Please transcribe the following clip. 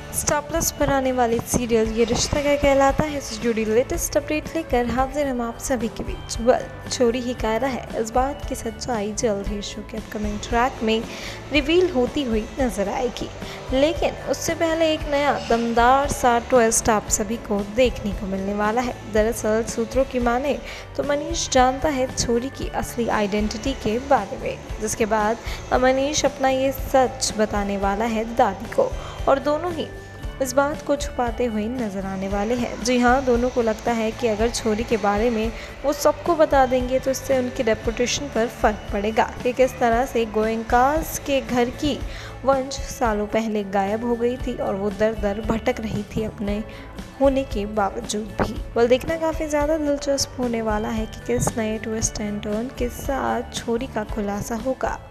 Star plus पर आने वाली सीरियल ये रिश्ता क्या कहलाता है से जुड़ी लेटेस्ट अपडेट लेकर हाजिर हम आप सभी के बीच। छोरी ही कायरा है, इस बात की सच्चाई जल्द ही शो के अपकमिंग ट्रैक में रिवील होती हुई नजर आएगी, लेकिन उससे पहले एक नया दमदार सा ट्विस्ट आप सभी को देखने को मिलने वाला है। दरअसल सूत्रों की माने तो मनीष जानता है छोरी की असली आइडेंटिटी के बारे में, जिसके बाद मनीष अपना ये सच बताने वाला है दादी को, और दोनों ही इस बात को छुपाते हुए नजर आने वाले हैं। जी हाँ, दोनों को लगता है कि अगर छोरी के बारे में वो सबको बता देंगे तो इससे उनकी रेपुटेशन पर फर्क पड़ेगा कि किस तरह से गोयनकास के घर की वंश सालों पहले गायब हो गई थी और वो दर दर भटक रही थी अपने होने के बावजूद भी। देखना काफ़ी ज़्यादा दिलचस्प होने वाला है कि किस नए ट्विस्ट एंड टर्न के साथ छोरी का खुलासा होगा।